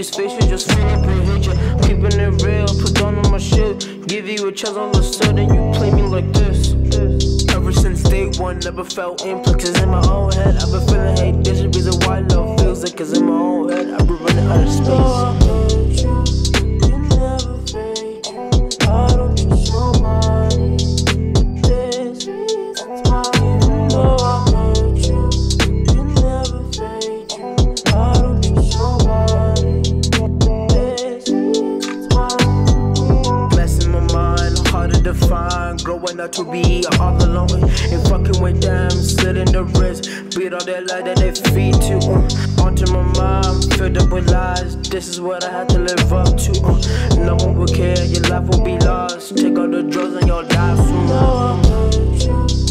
his face, we just feel up and hit ya. Keeping it real, put down on my shit. Give you a chance, all of a sudden you play me like this. Ever since day one, never felt implications in my own head. I've been feeling hate, there's a reason why love feels like it's in my own head. I've been running out of space. You never fade. I don't trust nobody. There's reasons why you know I hurt you. You never fade. I don't trust nobody. There's reasons why. Mess in my mind, hard to define. Growing up to be all alone and fucking with them, slit in the wrist, beat all that light that they feed to. Onto my mind, filled up with lies. This is what I had to live up to. No one will care, your life will be lost. Take all the drugs and you'll die soon. I hurt you.